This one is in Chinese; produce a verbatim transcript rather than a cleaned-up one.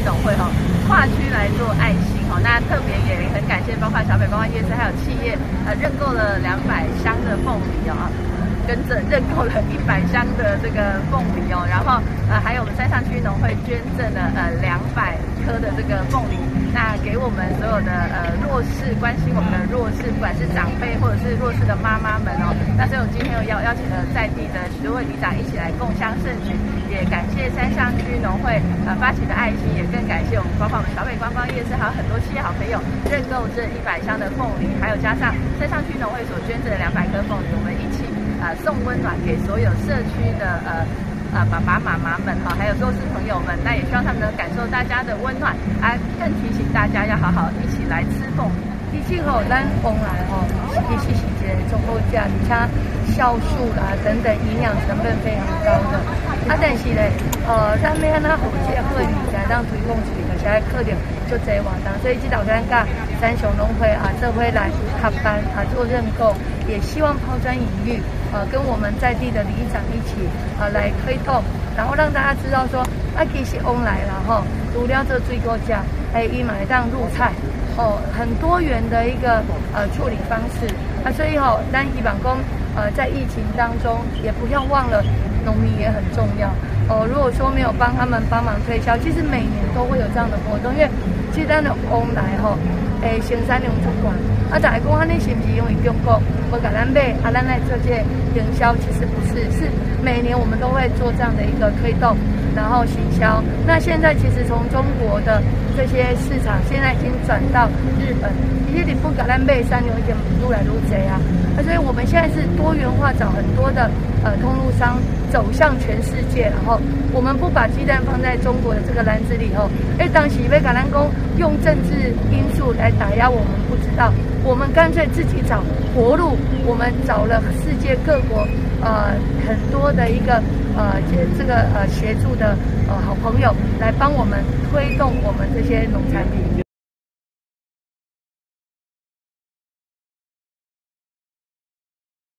农会哈跨区来做爱心哈。那特别也很感谢，包括小北观光夜市还有企业呃认购了两百箱的凤梨哦。跟着认购了一百箱的这个凤梨哦，然后呃还有我们山上区农会捐赠了呃两百颗的这个凤梨，那给我们所有的呃弱势关心我们的弱势，不管是长辈或者是弱势的妈妈们哦，那所以我们今天又邀邀请了在地的许多位里长一起来共襄盛举，也感谢山上区农会呃发起的爱心，也更感谢我们包括我们小北观光夜市还有很多企业好朋友认购这一百箱的凤梨，还有加上山上区农会所捐赠的两百颗凤梨，我们一起。呃，送温暖给所有社区的呃呃爸爸妈妈们哈，还有弱势朋友们，那也希望他们能感受大家的温暖，啊，更提醒大家要好好一起来吃凤梨。 毕竟吼，咱凤来吼，其实是一个中高价，而且酵素啦等等营养成分非常高的。啊，但是咧，呃，咱要安怎好这个好的物件当推广出去，就是要靠着就这活动，所以这道咱甲三雄农会啊，这回来合办啊做认购。也希望抛砖引玉，呃，跟我们在地的里长一起，呃，来推动，然后让大家知道说，啊，其实翁来了哈，除了这水果价，还有一买当入菜，哦，很多元的一个呃处理方式，啊，所以哈、哦，咱希望讲，呃，在疫情当中，也不要忘了农民也很重要。哦，如果说没有帮他们帮忙推销，其实每年都会有这样的活动，因为其实咱的翁来哈，诶，生产量足管。啊，但是讲安尼是不是因为中国无甲咱买，啊，咱来做这营销，其实不是，是每年我们都会做这样的一个推动，然后行销。那现在其实从中国的这些市场，现在已经转到日本，其实你不甲咱买，三牛一点愈来愈多啊。啊，所以我们现在是多元化，找很多的呃通路商走向全世界，然后我们不把鸡蛋放在中国的这个篮子里头，哎，当时要甲咱讲用政治因素来打压我们，不知道。我们干脆自己找活路，我们找了世界各国呃很多的一个呃这个呃协助的呃好朋友来帮我们推动我们这些农产品。